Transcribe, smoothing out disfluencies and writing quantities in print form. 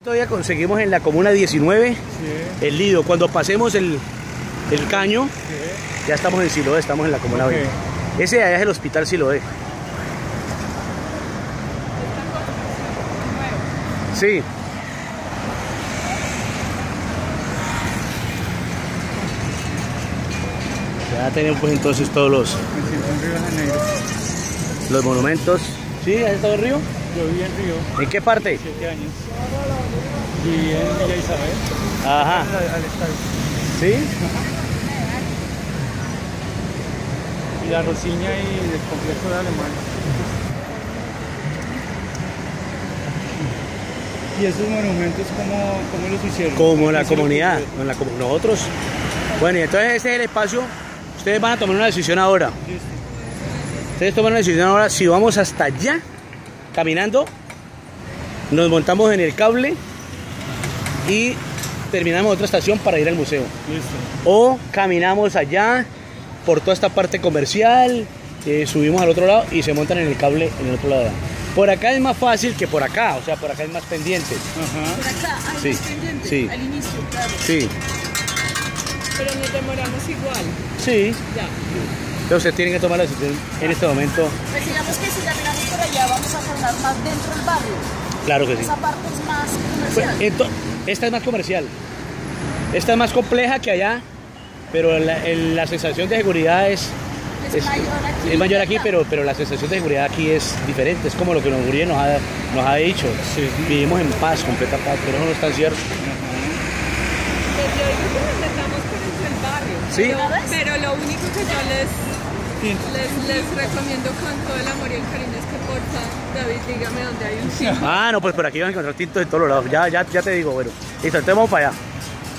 Todavía conseguimos en la comuna 19 el Lido. Cuando pasemos el caño, ya estamos en Siloé, estamos en la comuna 20. Ese de allá es el hospital Siloé. Sí. Ya tenemos pues entonces todos los monumentos. ¿Sí? ¿Has estado en Río? Yo viví en Río. ¿En qué parte? 7 años. Viví en Villa Isabel. Ajá. Al estadio. ¿Sí? Y la Rosiña y el complejo de Alemania. ¿Y esos monumentos cómo los hicieron? Como la comunidad. Nosotros. Bueno, y entonces ese es el espacio. Ustedes van a tomar una decisión ahora. Ustedes toman una decisión ahora. Si vamos hasta allá, caminando, nos montamos en el cable y terminamos otra estación para ir al museo. Listo. O caminamos allá por toda esta parte comercial, subimos al otro lado y se montan en el cable en el otro lado. Por acá es más fácil que por acá, o sea, por acá es más pendiente. Ajá. Por acá hay Sí, más pendiente, sí. al inicio, claro. Sí, Pero nos demoramos igual. sí. Ya. Entonces ustedes tienen que tomar la decisión en este momento. Pues digamos que si caminamos por allá vamos a formar más dentro del barrio. Claro que sí. Esa parte es más Pues, comercial. esta es más comercial. Esta es más compleja que allá, pero la sensación de seguridad es mayor aquí, pero la sensación de seguridad aquí es diferente. Es como lo que Uribe nos ha dicho. Sí. Vivimos en paz, completa paz, pero eso no es tan cierto. Pues yo digo que nos metamos por dentro del barrio. Sí. Pero lo único que yo les recomiendo con todo el amor y el cariño es que porfa, David, dígame dónde hay un sitio. Ah, no, pues por aquí van a encontrar tintos de todos lados. Ya te digo, bueno. Listo, entonces vamos para allá.